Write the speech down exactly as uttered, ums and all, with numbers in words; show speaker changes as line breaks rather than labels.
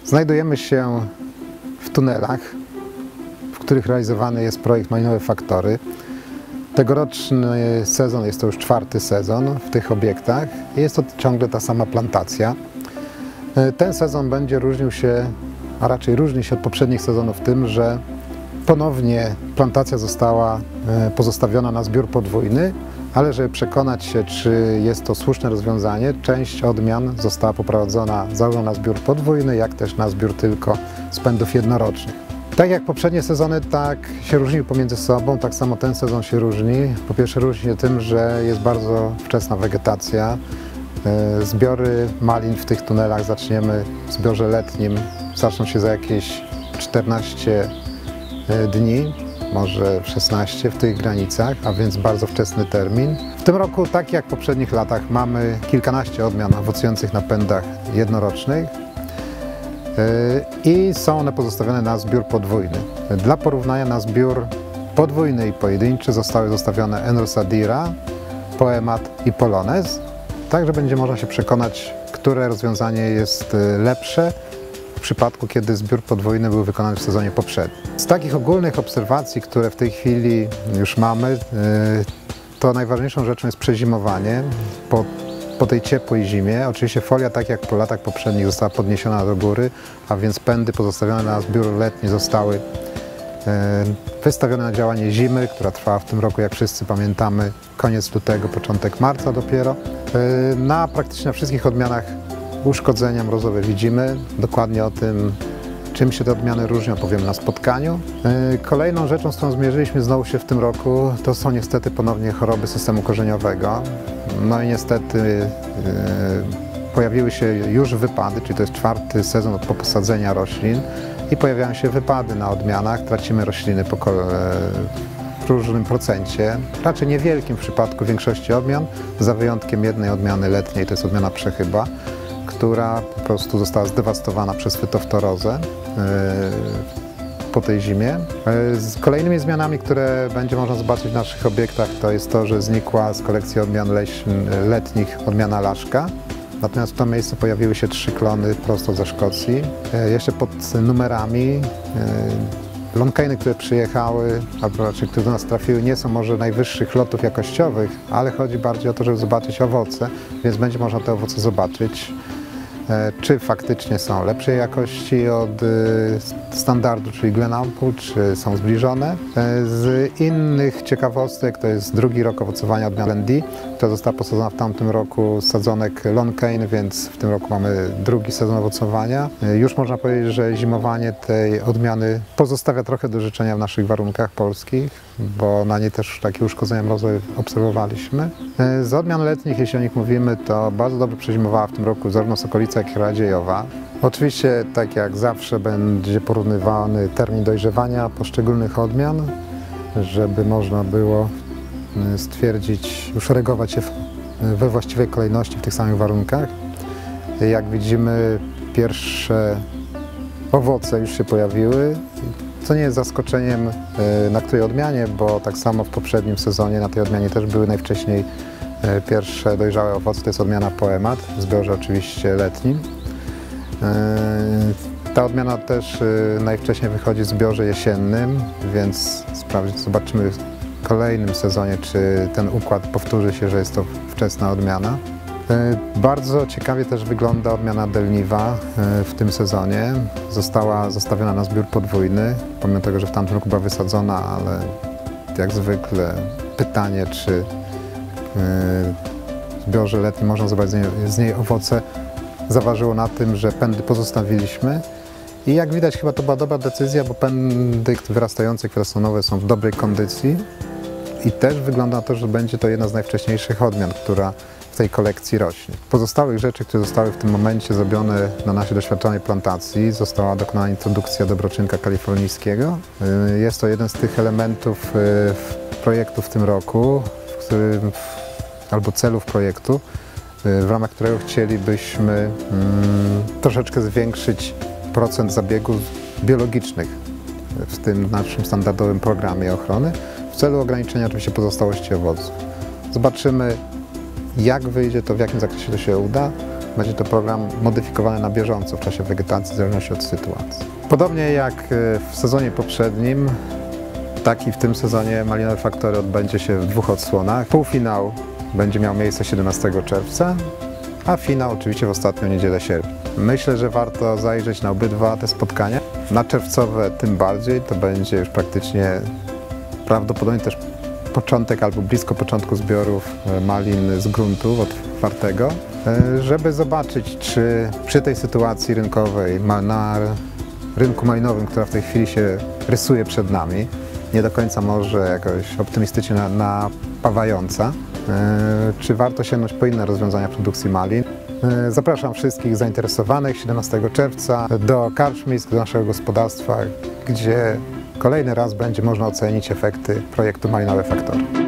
Znajdujemy się w tunelach, w których realizowany jest projekt Malinowe Faktory. Tegoroczny sezon jest to już czwarty sezon w tych obiektach i jest to ciągle ta sama plantacja. Ten sezon będzie różnił się, a raczej różni się od poprzednich sezonów tym, że ponownie plantacja została pozostawiona na zbiór podwójny, ale żeby przekonać się, czy jest to słuszne rozwiązanie, część odmian została poprowadzona zarówno na zbiór podwójny, jak też na zbiór tylko spędów jednorocznych. Tak jak poprzednie sezony, tak się różniły pomiędzy sobą, tak samo ten sezon się różni. Po pierwsze różni się tym, że jest bardzo wczesna wegetacja. Zbiory malin w tych tunelach zaczniemy w zbiorze letnim, zaczną się za jakieś czternaście dni, może szesnaście w tych granicach, a więc bardzo wczesny termin. W tym roku, tak jak w poprzednich latach, mamy kilkanaście odmian owocujących na pędach jednorocznych i są one pozostawione na zbiór podwójny. Dla porównania na zbiór podwójny i pojedynczy zostały zostawione Enrosadira, Poemat i Polonez, tak że będzie można się przekonać, które rozwiązanie jest lepsze w przypadku, kiedy zbiór podwójny był wykonany w sezonie poprzednim. Z takich ogólnych obserwacji, które w tej chwili już mamy, to najważniejszą rzeczą jest przezimowanie po, po tej ciepłej zimie. Oczywiście folia, tak jak po latach poprzednich, została podniesiona do góry, a więc pędy pozostawione na zbiór letni zostały wystawione na działanie zimy, która trwała w tym roku, jak wszyscy pamiętamy, koniec lutego, początek marca dopiero. Na praktycznie wszystkich odmianach uszkodzenia mrozowe widzimy. Dokładnie o tym, czym się te odmiany różnią, powiemy na spotkaniu. Kolejną rzeczą, z którą zmierzyliśmy znowu się w tym roku, to są niestety ponownie choroby systemu korzeniowego. No i niestety yy, pojawiły się już wypady, czyli to jest czwarty sezon od posadzenia roślin i pojawiają się wypady na odmianach, tracimy rośliny po w różnym procencie, raczej niewielkim w przypadku większości odmian, za wyjątkiem jednej odmiany letniej, to jest odmiana przechyba, która po prostu została zdewastowana przez fytoftorozę po tej zimie. Z kolejnymi zmianami, które będzie można zobaczyć w naszych obiektach, to jest to, że znikła z kolekcji odmian letnich odmiana laszka. Natomiast w tym miejscu pojawiły się trzy klony prosto ze Szkocji. Jeszcze pod numerami Lonkainy, które przyjechały, albo raczej które do nas trafiły, nie są może najwyższych lotów jakościowych, ale chodzi bardziej o to, żeby zobaczyć owoce, więc będzie można te owoce zobaczyć, czy faktycznie są lepszej jakości od standardu, czyli Glen Ample, czy są zbliżone. Z innych ciekawostek to jest drugi rok owocowania odmiany Landy, która została posadzona w tamtym roku z sadzonek Lonkain, więc w tym roku mamy drugi sezon owocowania. Już można powiedzieć, że zimowanie tej odmiany pozostawia trochę do życzenia w naszych warunkach polskich, bo na niej też takie uszkodzenia mrozowe obserwowaliśmy. Z odmian letnich, jeśli o nich mówimy, to bardzo dobrze przezimowała w tym roku zarówno Sokolica, jak i Radziejowa. Oczywiście, tak jak zawsze, będzie porównywany termin dojrzewania poszczególnych odmian, żeby można było stwierdzić, uszeregować je we właściwej kolejności w tych samych warunkach. Jak widzimy, pierwsze owoce już się pojawiły, co nie jest zaskoczeniem na której odmianie, bo tak samo w poprzednim sezonie na tej odmianie też były najwcześniej pierwsze dojrzałe owoce, to jest odmiana Poemat, w zbiorze oczywiście letnim. Ta odmiana też najwcześniej wychodzi w zbiorze jesiennym, więc zobaczymy w kolejnym sezonie, czy ten układ powtórzy się, że jest to wczesna odmiana. Bardzo ciekawie też wygląda odmiana Delniva w tym sezonie. Została zostawiona na zbiór podwójny, pomimo tego, że w tamtym roku była wysadzona, ale jak zwykle pytanie, czy w zbiorze letnim można zobaczyć z niej, z niej owoce, zaważyło na tym, że pędy pozostawiliśmy. I jak widać, chyba to była dobra decyzja, bo pędy wyrastające, kwasonowe są w dobrej kondycji i też wygląda na to, że będzie to jedna z najwcześniejszych odmian, która w tej kolekcji rośnie. Pozostałych rzeczy, które zostały w tym momencie zrobione na naszej doświadczonej plantacji, została dokonana introdukcja dobroczynka kalifornijskiego. Jest to jeden z tych elementów projektu w tym roku, w którym, albo celów projektu, w ramach którego chcielibyśmy mm, troszeczkę zwiększyć procent zabiegów biologicznych w tym naszym standardowym programie ochrony w celu ograniczenia oczywiście pozostałości owoców. Zobaczymy, jak wyjdzie to, w jakim zakresie to się uda. Będzie to program modyfikowany na bieżąco w czasie wegetacji, w zależności od sytuacji. Podobnie jak w sezonie poprzednim, tak i w tym sezonie Malinowe Faktory odbędzie się w dwóch odsłonach. Półfinał będzie miał miejsce siedemnastego czerwca, a finał oczywiście w ostatnią niedzielę sierpnia. Myślę, że warto zajrzeć na obydwa te spotkania. Na czerwcowe tym bardziej, to będzie już praktycznie prawdopodobnie też początek albo blisko początku zbiorów malin z gruntu otwartego, żeby zobaczyć, czy przy tej sytuacji rynkowej na rynku malinowym, która w tej chwili się rysuje przed nami, nie do końca może jakoś optymistycznie napawająca, czy warto sięgnąć po inne rozwiązania produkcji malin. Zapraszam wszystkich zainteresowanych siedemnastego czerwca do karczmisk, do naszego gospodarstwa, gdzie kolejny raz będzie można ocenić efekty projektu Malinowe Faktory.